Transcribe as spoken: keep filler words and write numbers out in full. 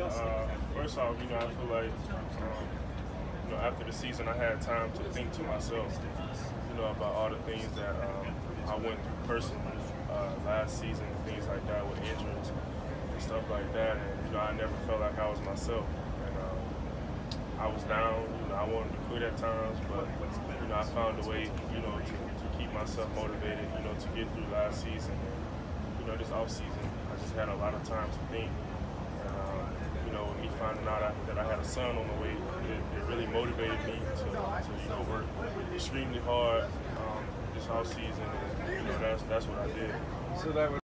Uh, first off, you know, I feel like, um, you know, after the season, I had time to think to myself, you know, about all the things that um, I went through personally uh, last season, and things like that with injuries and stuff like that. And, you know, I never felt like I was myself. And uh, I was down, you know, I wanted to quit at times, but, you know, I found a way, you know, to, to keep myself motivated, you know, to get through last season. And, you know, this off season, I just had a lot of time to think. And, uh, you know, me finding out I, that I had a son on the way, it, it really motivated me to, to you know, work extremely hard um, this off season. And, you know, that's that's what I did. So that was